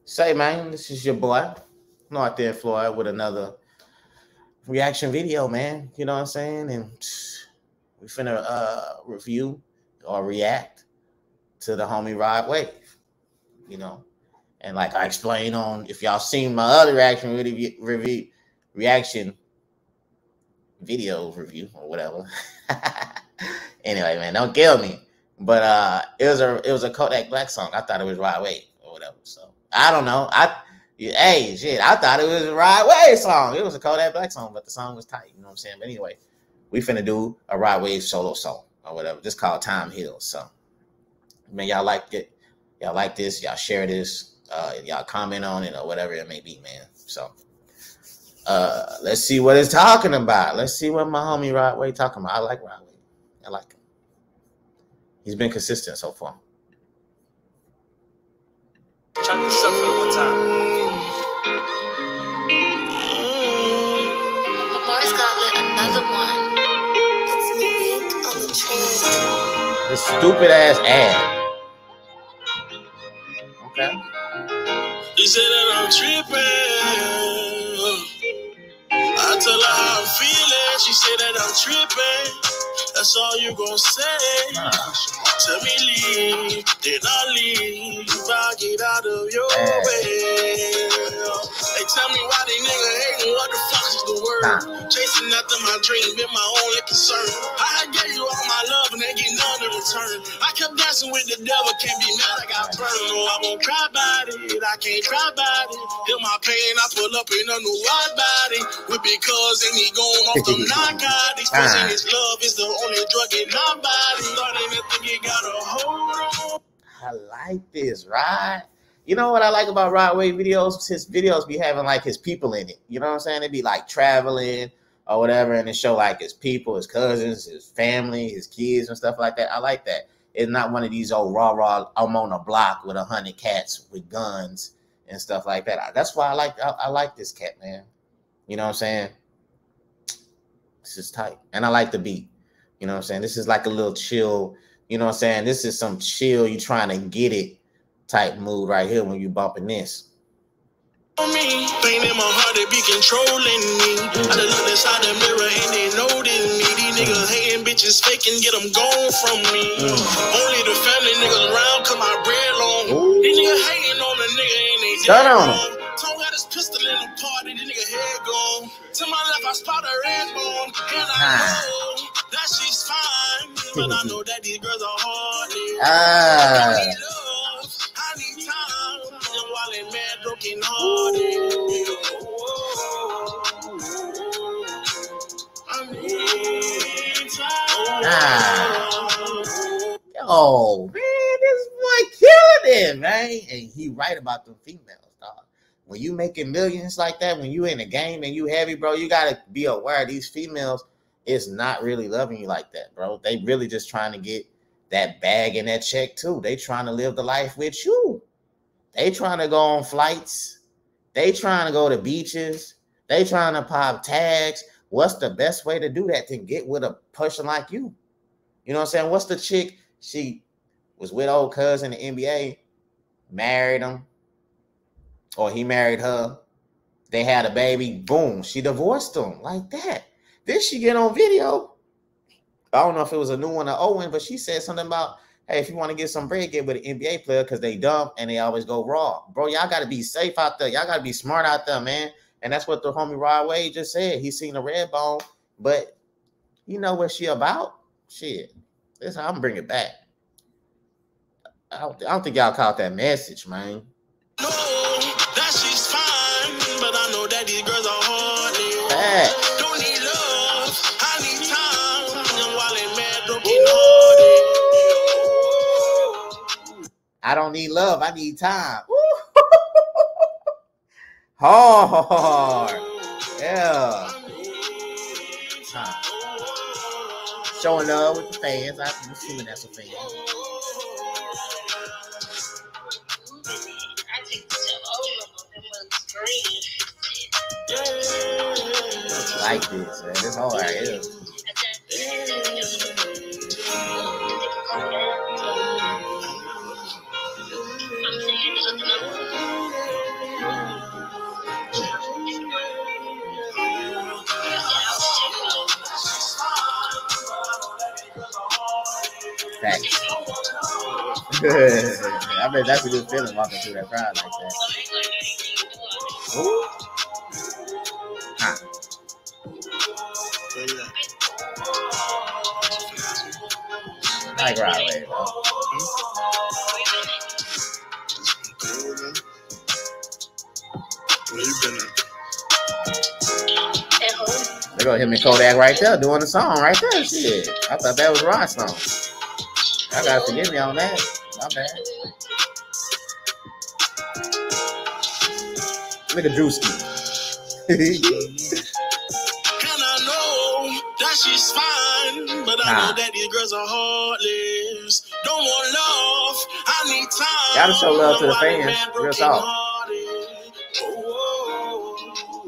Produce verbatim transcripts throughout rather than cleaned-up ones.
Say, man, this is your boy, North End Floyd, with another reaction video, man. You know what I'm saying? And we finna uh, review or react to the homie Rod Wave, you know. And like I explained on, if y'all seen my other reaction review, review reaction video review or whatever. Anyway, man, don't kill me. But uh, it was a it was a Kodak Black song. I thought it was Rod Wave or whatever. So I don't know. I hey shit, I thought it was a Rod Wave song. It was a Kodak Black song, but the song was tight. You know what I'm saying? But anyway, we finna do a Rod Wave solo song or whatever. Just called Time Heals. So man, y'all like it. Y'all like this. Y'all share this. Uh, y'all comment on it or whatever it may be, man. So uh, let's see what it's talking about. Let's see what my homie Rod Wave talking about. I like Rod Wave. I like him. He's been consistent so far. Try this up for one time. Lamar's got lit another one. It's me on the train. This stupid ass ad. Okay. You said that I'm tripping. I tell her how I'm feeling. She said that I'm tripping. That's all you gon' say. Nah. Tell me leave, then I leave. I get out of your Hey. way. They tell me why they nigga hating. What the fuck is the word? Nah. Chasing after my dream, been my only concern. I gave you all my love and they get none in return. I kept dancing with the devil, can't be mad I got burned. No, I won't cry about it. I can't cry about it. Feel my pain, I pull up in a new wide body. With because and he going off the narcotics. Pushing his love is the only drug in my body. Starting to think it got a hold on. I like this, right? You know what I like about Rod Wave videos? His videos be having like his people in it. You know what I'm saying? They be like traveling or whatever, and it show like his people, his cousins, his family, his kids and stuff like that. I like that. It's not one of these old raw raw. I'm on a block with a hundred cats with guns and stuff like that. That's why I like I, I like this cat, man. You know what I'm saying? This is tight, and I like the beat. You know what I'm saying? This is like a little chill. You know what I'm saying? This is some chill, you trying to get it type mood right here when you bumping this. Me, pain in my heart, they be controlling me. I done look inside the mirror and they notice me. These niggas hating bitches faking, get them gone from me. Mm. Only the family niggas around cause my bread long. Ooh. These niggas hating on the nigga and they dead wrong. Tom got his pistol in the party, this nigga head gone. To my left, I spot a red bone. And I know that she's fine, but I know that these girls are hard. Ah. I need love, I need time. I'm wildin' mad, broken hearted. I need time. Ah. Oh, man, this boy killing it, man. And he right about them females, dog. When you making millions like that, when you in the game and you heavy, bro, you got to be aware these females is not really loving you like that, bro. They really just trying to get that bag and that check, too. They trying to live the life with you. They trying to go on flights. They trying to go to beaches. They trying to pop tags. What's the best way to do that? To get with a person like you. You know what I'm saying? What's the chick? She was with old cousin in the N B A, married him, or he married her. They had a baby. Boom. She divorced him like that. Then she get on video. I don't know if it was a new one or old one, but she said something about, hey, if you want to get some bread, get with an N B A player because they dump and they always go raw. Bro, y'all got to be safe out there. Y'all got to be smart out there, man. And that's what the homie Rod Wave just said. He seen a red bone, but you know what she about? Shit. This I'm bring it back. I don't, I don't think y'all caught that message, man. No, that she's fine, but I know that these girls are hard. Hey. Don't need love, I need time. I'm wildin' mad, broken hearted. I don't need love, I need time. Hard. Yeah. Huh. Showing love with the fans. I'm assuming that's a fan. Like this, man. This whole right here. Facts. I bet that's a good feeling walking through that crowd like that. Ooh. Huh. I like Broadway, bro. Where you been at? At home. They gonna hit me Kodak right there doing the song right there. Shit. I thought that was Rod's song. I gotta forgive me on that. My bad. Look at Drewski. And I know that she's fine, but I Nah. know that these girls are heartless. Don't want love, I need time. Gotta show love to the Why fans. man Real broken talk. hearted? Oh,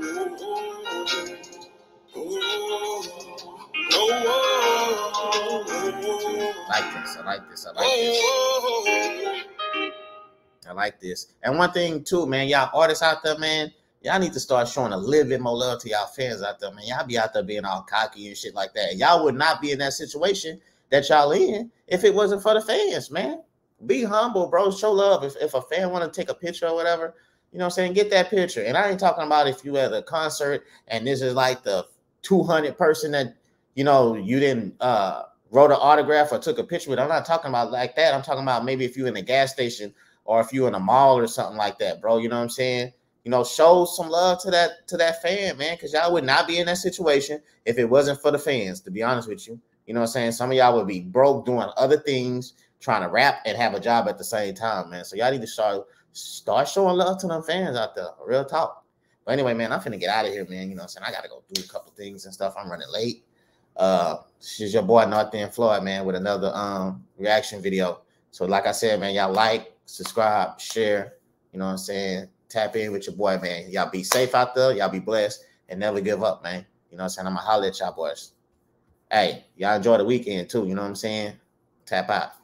oh, oh, oh, oh, Like this. I like this. I like this. oh, I like this. And one thing too, man, y'all artists out there, man, y'all need to start showing a little bit more love to y'all fans out there, man. Y'all be out there being all cocky and shit like that. Y'all would not be in that situation that y'all in if it wasn't for the fans, man. Be humble, bro. Show love. If, if a fan want to take a picture or whatever, you know what I'm saying, get that picture. And I ain't talking about if you at a concert and this is like the two hundred person that, you know, you didn't uh, wrote an autograph or took a picture with. I'm not talking about like that. I'm talking about maybe if you're in a gas station or if you're in a mall or something like that, bro. You know what I'm saying? You know, show some love to that to that fan, man, because y'all would not be in that situation if it wasn't for the fans, to be honest with you. You know what I'm saying? Some of y'all would be broke doing other things, trying to rap and have a job at the same time, man. So y'all need to start, start showing love to them fans out there. Real talk. But anyway, man, I'm finna get out of here, man. You know what I'm saying? I got to go do a couple things and stuff. I'm running late. Uh, this is your boy, North End Floyd, man, with another um reaction video. So like I said, man, y'all like, subscribe, share, you know what I'm saying? Tap in with your boy, man. Y'all be safe out there. Y'all be blessed and never give up, man. You know what I'm saying? I'm going to holler at y'all boys. Hey, y'all enjoy the weekend too. You know what I'm saying? Tap out.